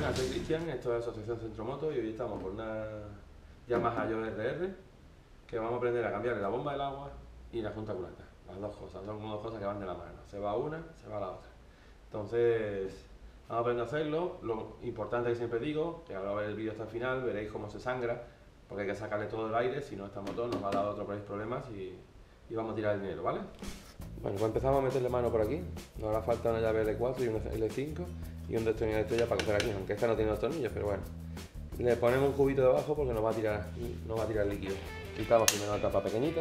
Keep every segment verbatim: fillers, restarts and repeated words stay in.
buenas, soy Cristian, esto es Asociación Centromoto y hoy estamos con una Yamaha Yo R R que vamos a aprender a cambiarle la bomba del agua y la junta culata. Las dos cosas, son dos cosas que van de la mano. Se va una, se va la otra. Entonces, vamos a aprender a hacerlo. Lo importante que siempre digo, que ahora ver el vídeo hasta el final, veréis cómo se sangra, porque hay que sacarle todo el aire, si no este motor nos va a dar otros problemas y, y vamos a tirar el dinero, ¿vale? Bueno, pues empezamos a meterle mano por aquí. Nos hará falta una llave L cuatro y una L cinco y un destornillador de estrella para coger aquí, aunque esta no tiene los tornillos, pero bueno. Le ponemos un cubito debajo porque nos va a tirar, nos va a tirar líquido. Quitamos primero la tapa pequeñita.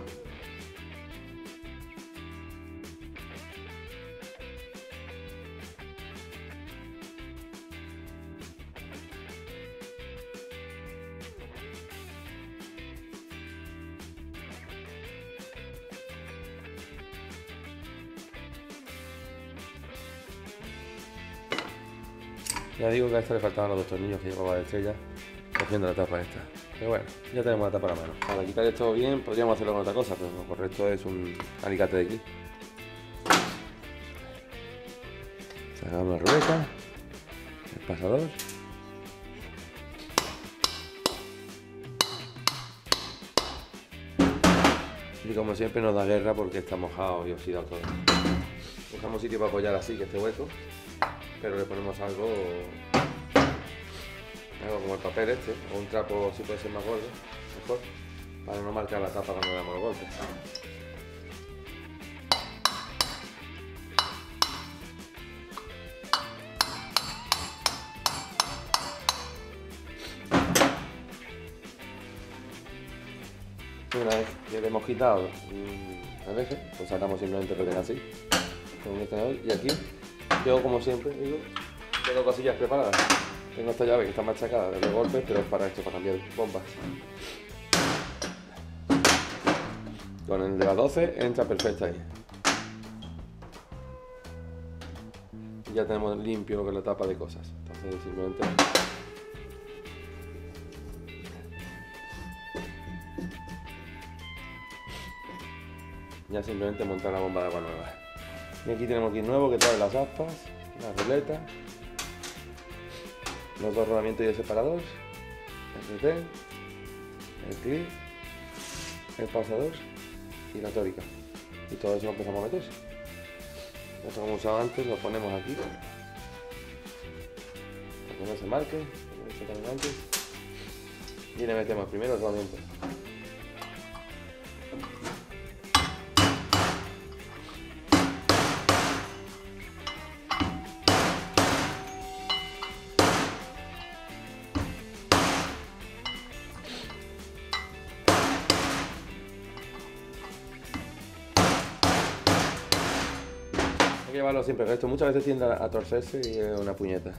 Ya digo que a esta le faltaban los dos tornillos que llevaba de estrella, cogiendo la tapa esta. Pero bueno, ya tenemos la tapa a la mano. Para quitar esto bien, podríamos hacerlo con otra cosa, pero lo correcto es un alicate de clip. Sacamos la ruleta, el pasador. Y como siempre nos da guerra porque está mojado y oxidado todo. Buscamos sitio para apoyar así, que esté hueco. Pero le ponemos algo, algo como el papel este, o un trapo si puede ser más gordo, mejor, para no marcar la tapa cuando le damos los golpes. Una vez que le hemos quitado el eje, pues sacamos simplemente el retén así, con un tenedor, y aquí yo, como siempre digo, tengo cosillas preparadas. Tengo esta llave que está machacada de los golpes, pero es para esto, para cambiar bombas. Con el de las doce entra perfecta ahí. Y ya tenemos limpio lo que es la tapa de cosas. Entonces simplemente... ya simplemente montar la bomba de agua nueva. Y aquí tenemos aquí nuevo que trae las aspas, la ruleta, los dos rodamientos y el separador, el retén, el clip, el pasador y la tórica. Y todo eso lo empezamos a meter. Esto, como usaba antes, lo ponemos aquí para que no se marque, como he hecho también antes. Y le metemos primero el rodamiento. Hay que llevarlo siempre recto, muchas veces tiende a torcerse y es una puñeta.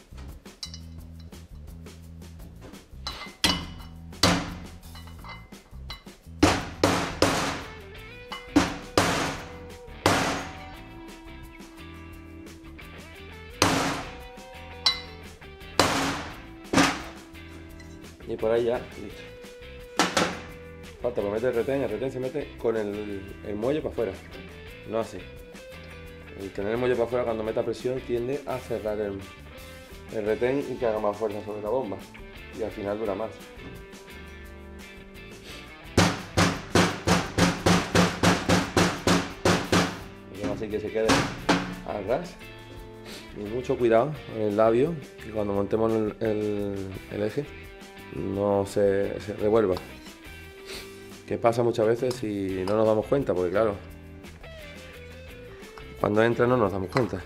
Y por ahí ya, listo. Falta por meter el retén, el retén se mete con el, el muelle para afuera, no así. El tener el muelle para afuera cuando meta presión tiende a cerrar el, el retén y que haga más fuerza sobre la bomba. Y al final dura más. Así que se quede al ras. Y mucho cuidado con el labio, que cuando montemos el, el, el eje no se, se revuelva. Que pasa muchas veces y no nos damos cuenta, porque claro, cuando entra no nos damos cuenta.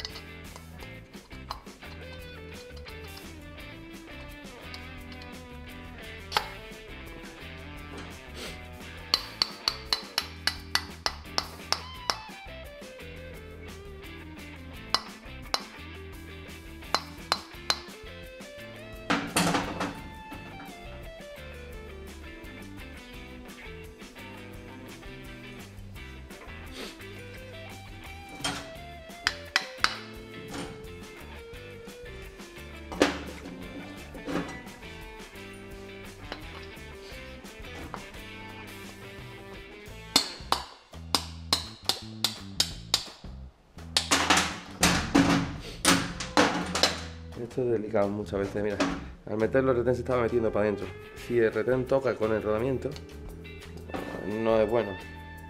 Esto es delicado muchas veces, mira. Al meterlo el retén se estaba metiendo para adentro. Si el retén toca con el rodamiento, no es bueno.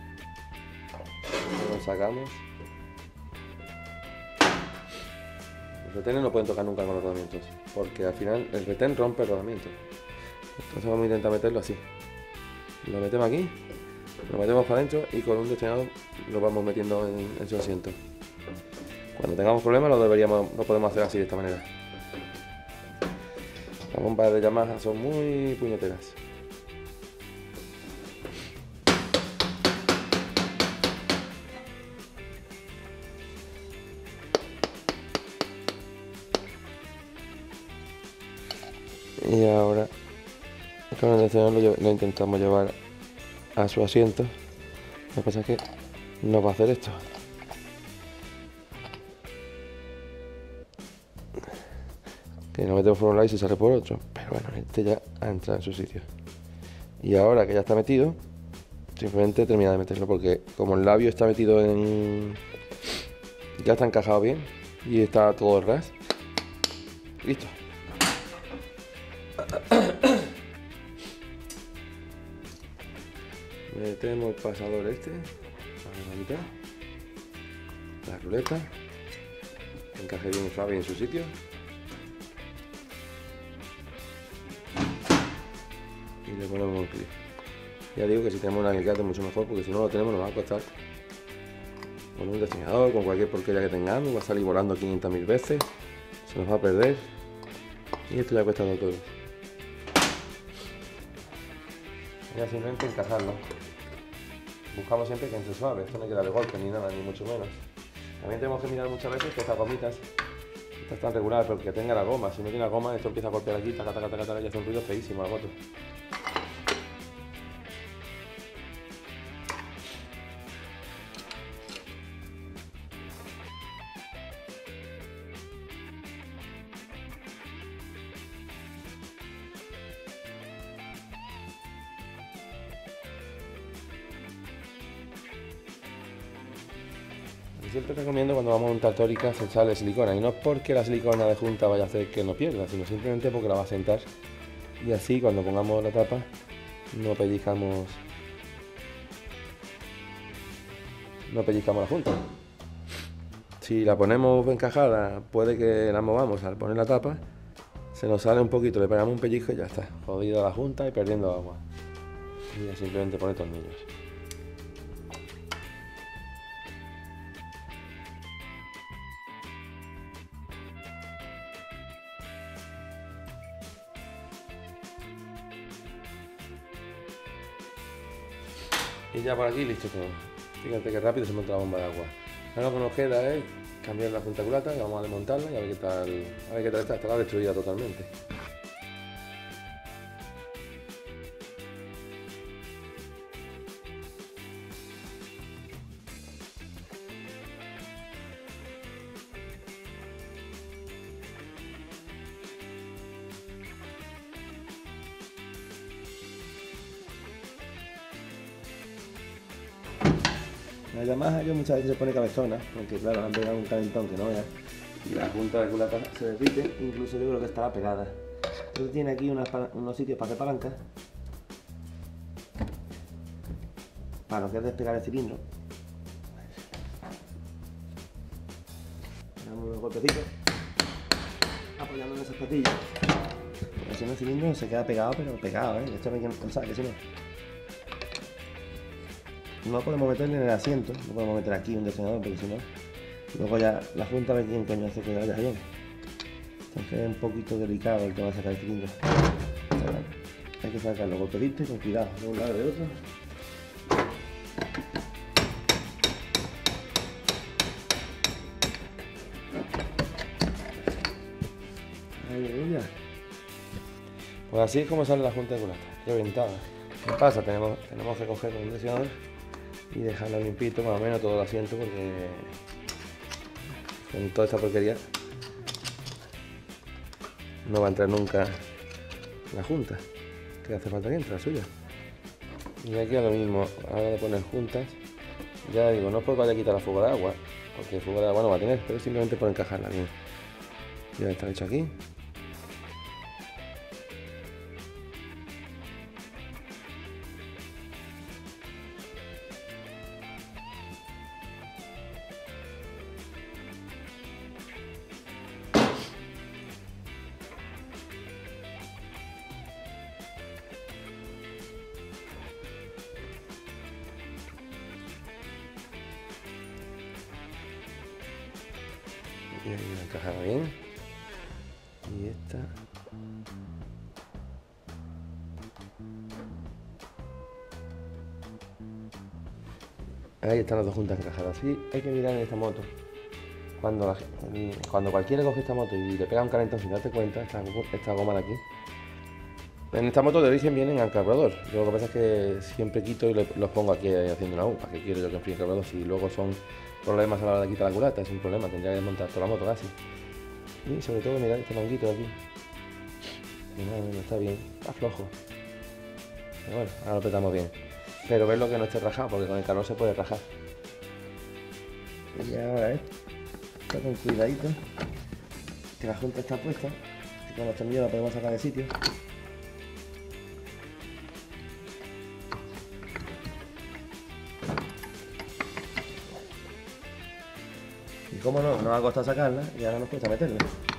Lo sacamos. Los retenes no pueden tocar nunca con los rodamientos, porque al final el retén rompe el rodamiento. Entonces vamos a intentar meterlo así. Lo metemos aquí, lo metemos para adentro y con un destornillador lo vamos metiendo en, en su asiento. Cuando tengamos problemas lo deberíamos, lo podemos hacer así, de esta manera. Las bombas de Yamaha son muy puñeteras. Y ahora con el destornillador lo, lo intentamos llevar a su asiento. Lo que pasa es que no va a hacer esto. Que lo metemos por un lado y se sale por otro. Pero bueno, este ya ha entrado en su sitio. Y ahora que ya está metido, simplemente termina de meterlo, porque como el labio está metido en... ya está encajado bien y está todo ras. Listo. Metemos el pasador este a la mitad, la ruleta, que encaje bien suave en su sitio. Y le ponemos un clip. Ya digo que si tenemos un alicate mucho mejor, porque si no lo tenemos nos va a costar con un destornillador, con cualquier porquería que tengamos, va a salir volando quinientas mil veces, se nos va a perder y esto ya cuesta todo. Ya simplemente encajarlo. Buscamos siempre que entre suave, esto no hay que darle golpe ni nada, ni mucho menos. También tenemos que mirar muchas veces que estas gomitas, estas están regulares, pero que tenga la goma. Si no tiene la goma, esto empieza a golpear aquí, taca, taca, taca, taca, y hace un ruido feísimo la moto. Siempre recomiendo cuando vamos a montar tóricas echarle silicona, y no porque la silicona de junta vaya a hacer que no pierda, sino simplemente porque la va a sentar y así cuando pongamos la tapa no pellizcamos no pellizcamos la junta. Si la ponemos encajada, puede que la movamos al poner la tapa, se nos sale un poquito, le pegamos un pellizco y ya está, jodida la junta y perdiendo agua. Y ya simplemente pone tornillos. Y ya por aquí listo todo. Fíjate que rápido se monta la bomba de agua. Ahora lo que nos queda es cambiar la junta culata, que vamos a desmontarla y a ver qué tal, a ver qué tal está. Estará destruida totalmente. La Yamaha que muchas veces se pone cabezona, porque claro, le han pegado un calentón que no veas, y la junta de culata se derrite, incluso yo creo que estará pegada. Entonces tiene aquí unas, unos sitios para hacer palanca, para lo que es despegar el cilindro. Damos unos golpecitos, apoyando en esas patillas. Así en el cilindro se queda pegado, pero pegado, ¿eh? Esto no hay que pensar que si no. No podemos meterle en el asiento, no podemos meter aquí un destornillador porque si no, luego ya la junta ve quién coño hace que vaya bien. Entonces es un poquito delicado el tema de sacar el cilindro. Hay que sacar los golpecitos y con cuidado, de un lado y de otro. Ahí, ya. Pues así es como sale la junta de culata, qué ventada. ¿Qué pasa? Tenemos, tenemos que coger un destornillador y dejarlo limpito, más o menos todo el asiento, porque con toda esta porquería no va a entrar nunca la junta, que hace falta que entre la suya. Y aquí a lo mismo, ahora de poner juntas, ya digo, no es porque vaya a quitar la fuga de agua, porque el fuego de agua no va a tener, pero simplemente por encajarla bien. Ya está hecho aquí. Y ahí la encajada bien. Y esta. Ahí están las dos juntas encajadas. Sí, hay que mirar en esta moto. Cuando, la, cuando cualquiera coge esta moto y le pega un calentón sin darte cuenta, esta, esta goma de aquí. En esta moto de origen vienen al carburador. Yo lo que pasa es que siempre quito y le, los pongo aquí haciendo una U. ¿Para qué quiero yo que enfríe el carburador? Si luego son problemas a la hora de quitar la culata, es un problema. Tendría que montar toda la moto casi. Y sobre todo mirad este manguito de aquí. Y nada, no está bien, está flojo. Pero bueno, ahora lo petamos bien. Pero verlo que no esté rajado, porque con el calor se puede rajar. Y ahora esto, está con cuidadito, que la junta está puesta, y con los tornillos la podemos sacar de sitio. Y como no, nos va a costar sacarla y ahora nos cuesta meterla.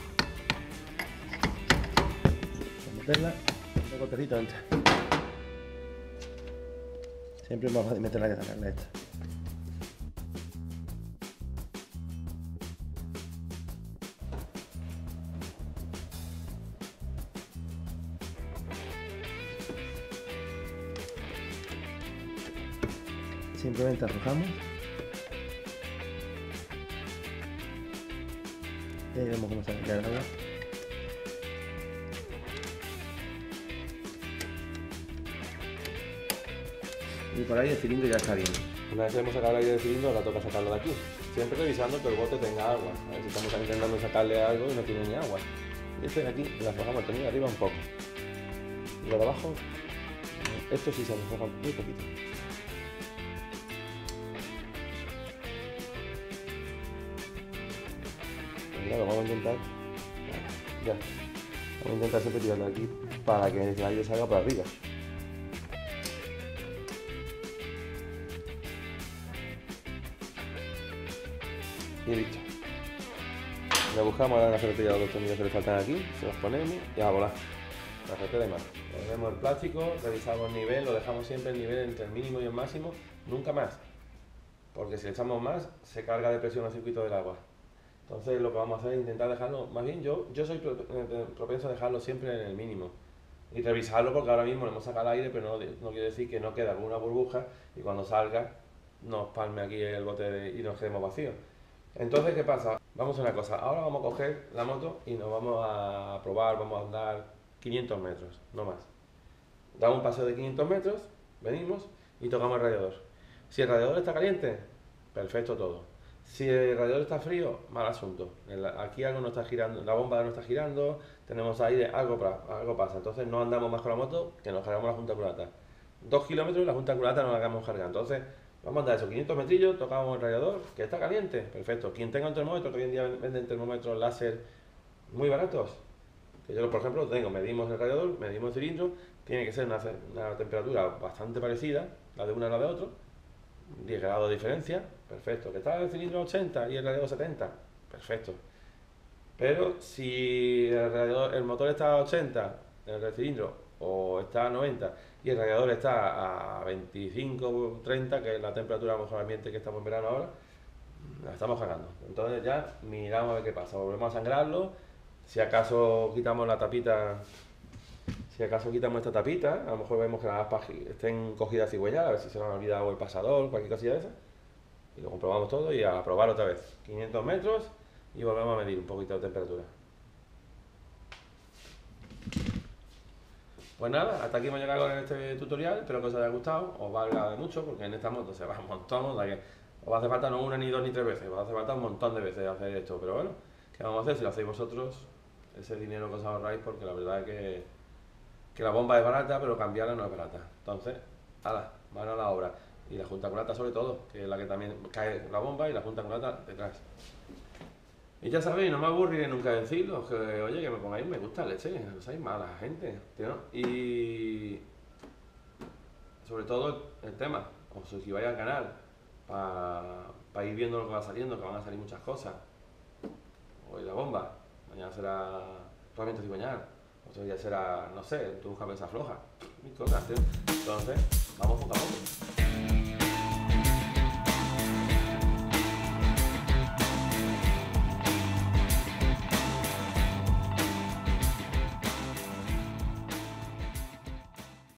Meterla, un golpecito entra. Siempre es más fácil meterla que sacarla esta. Simplemente arrojamos. Y ahí vemos cómo sale el agua. Y por ahí el cilindro ya está bien. Una vez que hemos sacado el aire del cilindro, ahora toca sacarlo de aquí. Siempre revisando que el bote tenga agua. A ver si estamos intentando sacarle algo y no tiene ni agua. Y este de aquí le aflojamos el tornillo de arriba un poco. Y lo de abajo, esto sí se afloja muy poquito. Lo vamos a intentar, ya, vamos a intentar siempre tirarlo aquí para que el aire salga por arriba. Y listo. Le buscamos ahora una ferretilla de los tornillos que le faltan aquí, se los ponemos y a volar. La ferretera de mano. Ponemos el plástico, revisamos el nivel, lo dejamos siempre el nivel entre el mínimo y el máximo, nunca más. Porque si le echamos más, se carga de presión al circuito del agua. Entonces lo que vamos a hacer es intentar dejarlo, más bien yo, yo soy propenso a dejarlo siempre en el mínimo y revisarlo, porque ahora mismo le hemos sacado el aire, pero no, no quiere decir que no quede alguna burbuja y cuando salga nos palme aquí el bote de, y nos quedemos vacíos. Entonces, ¿qué pasa? Vamos a una cosa, ahora vamos a coger la moto y nos vamos a probar, vamos a andar quinientos metros, no más. Damos un paseo de quinientos metros, venimos y tocamos el radiador. Si el radiador está caliente, perfecto todo. Si el radiador está frío, mal asunto. Aquí algo no está girando, la bomba no está girando, tenemos aire, algo, algo pasa. Entonces no andamos más con la moto, que nos cargamos la junta culata. Dos kilómetros y la junta culata no la hagamos cargar. Entonces vamos a andar esos quinientos metrillos, tocamos el radiador, que está caliente, perfecto. Quien tenga un termómetro, que hoy en día venden termómetros láser muy baratos, que yo por ejemplo tengo, medimos el radiador, medimos el cilindro, tiene que ser una, una temperatura bastante parecida, la de una a la de otro, diez grados de diferencia, perfecto. Que está el cilindro a ochenta y el radiador setenta, perfecto. Pero si el, radiador, el motor está a ochenta, el cilindro, o está a noventa y el radiador está a veinticinco, treinta, que es la temperatura a lo mejor ambiente que estamos en verano ahora, la estamos cagando. Entonces ya miramos a ver qué pasa, volvemos a sangrarlo, si acaso quitamos la tapita. Si acaso quitamos esta tapita, a lo mejor vemos que las aspas estén cogidas y cigüeñadas, a ver si se nos ha olvidado el pasador, cualquier cosilla de esa. Y lo comprobamos todo y a probar otra vez. quinientos metros y volvemos a medir un poquito de temperatura. Pues nada, hasta aquí hemos llegado con este tutorial, espero que os haya gustado, os valga de mucho, porque en esta moto se va un montón, o sea que os va a hacer falta no una ni dos ni tres veces, os va a hacer falta un montón de veces hacer esto, pero bueno, ¿qué vamos a hacer? Si lo hacéis vosotros, ese dinero que os ahorráis, porque la verdad es que que la bomba es barata, pero cambiarla no es barata. Entonces, ala, mano a la obra. Y la junta culata sobre todo, que es la que también cae la bomba y la junta culata detrás. Y ya sabéis, no me aburriré nunca de decirlo, que oye, que me pongáis me gusta, leche, no seáis mala gente, tío. Y sobre todo el tema, os suscribáis al canal para pa ir viendo lo que va saliendo, que van a salir muchas cosas. Hoy la bomba, mañana será realmente cigüeñal, otro día será, no sé, tu cabeza floja, mil cosas, tío. Entonces, vamos poco a poco.